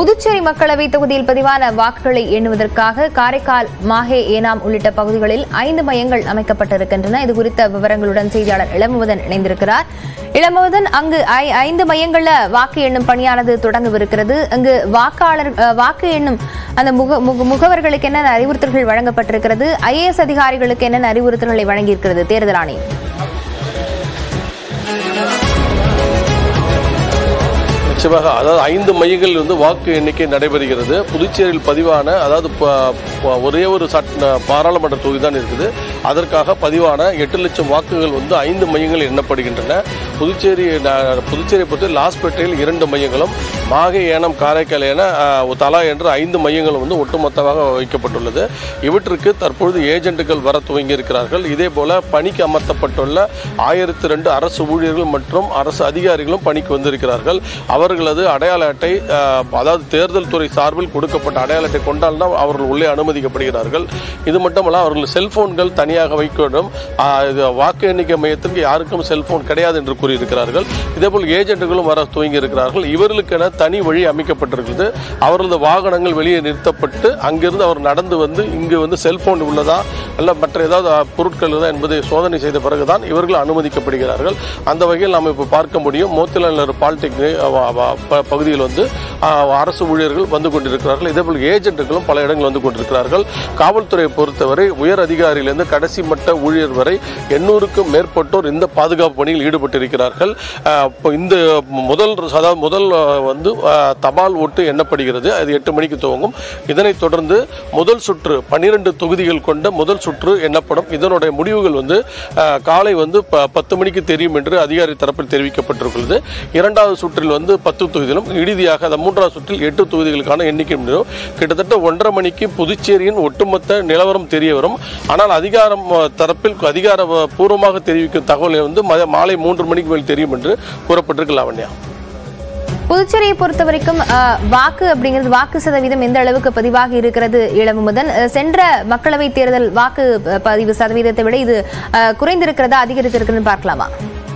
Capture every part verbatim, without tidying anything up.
புதுச்சேரி மக்களவை தொகுதியில் பதிவான வாக்குகளை எண்ணுவதற்காக காரைக்கால், மாஹே, ஏனாம் உள்ளிட்ட பகுதிகளில் ஐந்து மையங்கள் அமைக்கப்பட்டிருக்கின்றன. இதுகுறித்த விவரங்களுடன் செய்தியாளர் இளமுவதன் இணைந்திருக்கிறார். இளமுவதன், அங்கு ஐந்து மையங்கள்ல வாக்கு எண்ணும் பணியானது தொடங்கவிருக்கிறது. அங்கு வாக்காளர் வாக்கு எண்ணும் அந்த முகவர்களுக்கு என்னென்ன அறிவுறுத்தல்கள் வழங்கப்பட்டிருக்கிறது? ஐஏஎஸ் அதிகாரிகளுக்கு என்னென்ன அறிவுறுத்தல்களை வழங்கியிருக்கிறது தேர்தல் ஆணையம்? நிச்சயமாக, அதாவது ஐந்து மையங்களில் வந்து வாக்கு எண்ணிக்கை நடைபெறுகிறது. புதுச்சேரியில் பதிவான, அதாவது ஒரே ஒரு பாராளுமன்ற தொகுதி தான் இருக்குது. அதற்காக பதிவான எட்டு லட்சம் வாக்குகள் வந்து ஐந்து மையங்கள் எண்ணப்படுகின்றன. புதுச்சேரி புதுச்சேரி பொறுத்த லாஸ்பேட்டையில் இரண்டு மையங்களும், மாஹே, ஏனாம், காரைக்கால் என தலா என்ற ஐந்து மையங்களும் வந்து ஒட்டுமொத்தமாக வைக்கப்பட்டுள்ளது. இவற்றுக்கு தற்பொழுது ஏஜென்ட்டுகள் வர துவங்கி இருக்கிறார்கள். இதே போல பணிக்கு அமர்த்தப்பட்டுள்ள ஆயிரத்தி ரெண்டு அரசு ஊழியர்கள் மற்றும் அரசு அதிகாரிகளும் பணிக்கு வந்திருக்கிறார்கள். அவர்களது அடையாள அட்டை, அதாவது தேர்தல் துறை சார்பில் கொடுக்கப்பட்ட அடையாள அட்டை கொண்டால்தான் அவர்கள் உள்ளே அனுமதிக்கப்படுகிறார்கள். இது மட்டுமல்ல, அவர்கள் செல்போன்கள் தனியாக வைக்க வேண்டும். வாக்கு எண்ணிக்கை மையத்திற்கு யாருக்கும் செல்போன் கிடையாது என்று கூறியிருக்கிறார்கள். இதேபோல் ஏஜென்ட்டுகளும் வர துவங்கி இருக்கிறார்கள். இவர்களுக்கென தனி வழி அமைக்கப்பட்டிருக்கிறது. அவர்களது வாகனங்கள் வெளியே நிறுத்தப்பட்டு அங்கிருந்து அவர் நடந்து வந்து இங்கு வந்து செல்போன் உள்ளதா அல்ல மற்ற ஏதாவது பொருட்கள் உள்ளதா என்பதை சோதனை செய்த பிறகுதான் இவர்கள் அனுமதிக்கப்படுகிறார்கள். அந்த வகையில் நாம் இப்போ பார்க்க முடியும், மோத்திலால் பாலிடெக்னிக் பகுதியில் வந்து அரசு ஊழியர்கள் வந்து கொண்டிருக்கிறார்கள். இதேபோல் ஏஜென்ட்டுகளும் பல இடங்கள் வந்து கொண்டிருக்கிறார்கள். காவல்துறையை பொறுத்தவரை உயர் அதிகாரியிலிருந்து கடைசி மட்ட ஊழியர் வரை எண்ணூறுக்கும் மேற்பட்டோர் இந்த பாதுகாப்பு பணியில் ஈடுபட்டிருக்கிறார்கள். இந்த முதல் அதாவது முதல் வந்து தபால் ஓட்டு எண்ணப்படுகிறது. அது எட்டு மணிக்கு துவங்கும். இதனைத் தொடர்ந்து முதல் சுற்று பன்னிரண்டு தொகுதிகள் கொண்ட முதல் சுற்று எண்ணப்படும். இதனுடைய முடிவுகள் வந்து காலை வந்து பத்து மணிக்கு தெரியும் என்று அதிகாரி தரப்பில் தெரிவிக்கப்பட்டிருக்கிறது. இரண்டாவது சுற்றில் வந்து பத்து தொகுதிகளும், இறுதியாக அந்த மூன்றாவது சுற்றில் எட்டு தொகுதிகளுக்கான எண்ணிக்கை கிட்டத்தட்ட ஒன்றரை மணிக்கு புதுச்சேரியின் ஒட்டுமொத்த நிலவரம் தெரிய வரும். ஆனால் அதிகாரம் தரப்பில் அதிகாரப்பூர்வமாக தெரிவிக்கும் தகவலை வந்து மாலை மூன்று மணிக்கு மேல் தெரியும் என்று கூறப்பட்டிருக்கு. லாவண்யா, புதுச்சேரியை பொறுத்தவரைக்கும் வாக்கு அப்படிங்கிறது, வாக்கு சதவீதம் எந்த அளவுக்கு பதிவாகி இருக்கிறது? இளமுதன், சென்ற மக்களவை தேர்தல் வாக்கு பதிவு சதவீதத்தை விட இது குறைந்திருக்கிறதா, அதிகரித்திருக்கிறது பார்க்கலாமா?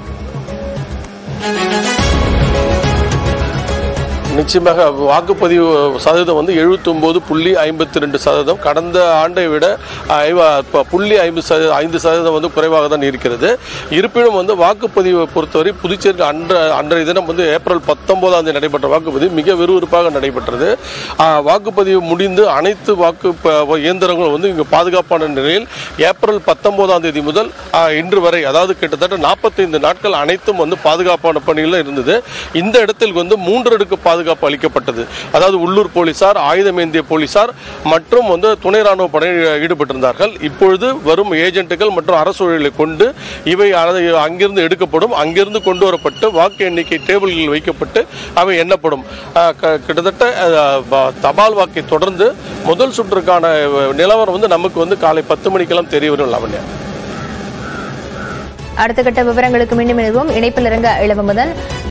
நிச்சயமாக வாக்குப்பதிவு சதவீதம் வந்து எழுபத்தி ஒன்பது புள்ளி ஐம்பத்தி ரெண்டு சதவீதம் கடந்த ஆண்டை விட புள்ளி ஐம்பது ஐந்து சதவீதம் வந்து குறைவாக தான் இருக்கிறது. இருப்பினும் வந்து வாக்குப்பதிவை பொறுத்தவரை புதுச்சேரி அன்ற அன்றைய தினம் வந்து ஏப்ரல் பத்தொன்பதாம் தேதி நடைபெற்ற வாக்குப்பதிவு மிக விறுவிறுப்பாக நடைபெற்றது. வாக்குப்பதிவு முடிந்து அனைத்து வாக்கு இயந்திரங்களும் வந்து இங்கு பாதுகாப்பான நிலையில் ஏப்ரல் பத்தொன்பதாம் தேதி முதல் இன்று வரை, அதாவது கிட்டத்தட்ட நாற்பத்தைந்து நாட்கள் அனைத்தும் வந்து பாதுகாப்பான பணியில் இருந்தது. இந்த இடத்தில் வந்து மூன்று அடுக்கு பாதுகாப்பு அளிக்கப்பட்டது. அதாவது உள்ளூர் போலீசார், ஆயுதமேந்திய போலீசார் மற்றும் வந்து துணை ராணுவ படையில் ஈடுபட்டிருந்தார்கள். இப்பொழுது வரும் ஏஜென்ட்டுகள் மற்றும் அரசு ஊழியர்களை கொண்டு இவை அங்கிருந்து எடுக்கப்படும். அங்கிருந்து கொண்டு வரப்பட்டு வாக்கு எண்ணிக்கை டேபிள்களில் வைக்கப்பட்டு அவை எண்ணப்படும். கிட்டத்தட்ட தபால் வாக்கை தொடர்ந்து முதல் சுற்றுக்கான நிலவரம் வந்து நமக்கு வந்து காலை பத்து மணிக்கெல்லாம் தெரிய வரும். லாவண்யா, அடுத்த கட்ட விவரங்களுக்கு மீண்டும் இணைப்பில் இறங்க இளமுதன்.